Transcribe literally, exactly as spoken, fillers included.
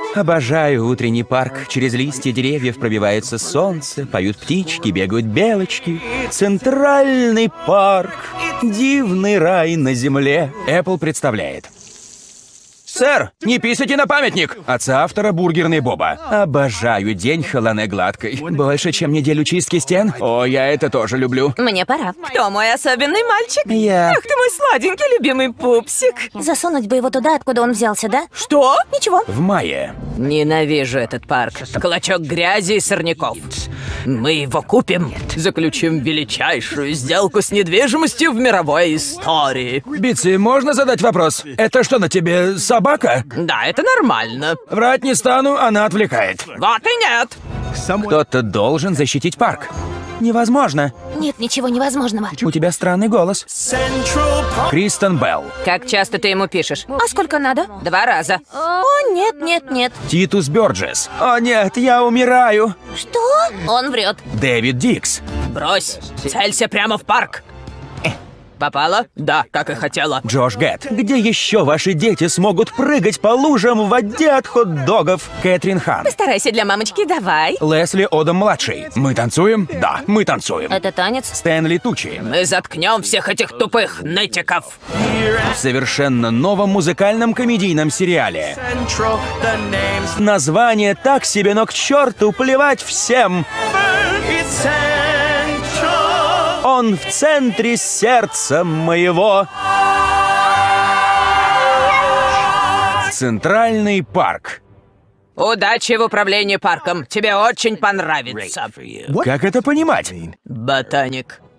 Обожаю утренний парк. Через листья деревьев пробивается солнце, поют птички, бегают белочки. Центральный парк. Дивный рай на земле. Apple представляет. Сэр, не писайте на памятник! От соавтора бургерный Боба. Обожаю день холоне гладкой. Больше, чем неделю чистки стен? О, я это тоже люблю. Мне пора. Кто мой особенный мальчик? Я... Ах ты мой сладенький любимый пупсик. Засунуть бы его туда, откуда он взялся, да? Что? Ничего. В мае. Ненавижу этот парк. Клочок грязи и сорняков. Мы его купим, заключим величайшую сделку с недвижимостью в мировой истории. Битси, можно задать вопрос? Это что на тебе, собака? Да, это нормально. Врать не стану, она отвлекает. Вот и нет. Кто-то должен защитить парк. Невозможно. Нет ничего невозможного. У тебя странный голос. Кристен Белл. Как часто ты ему пишешь? А сколько надо? Два раза. О, нет, нет, нет. Титус Бёрджес. О нет, я умираю. Что? Он врет. Дэвид Дикс. Брось, целься прямо в парк. Попала? Да, как и хотела. Джош Гэт. Где еще ваши дети смогут прыгать по лужам в воде от хот-догов? Кэтрин Хан. Постарайся для мамочки, давай. Лесли Одом-младший. Мы танцуем? Да, мы танцуем. Это танец? Стэнли Тучи. Мы заткнем всех этих тупых нытиков. В совершенно новом музыкальном комедийном сериале. Название так себе, но к черту плевать всем. Он в центре сердца моего. Центральный парк. Удачи в управлении парком. Тебе очень понравится. Как это понимать? Ботаник.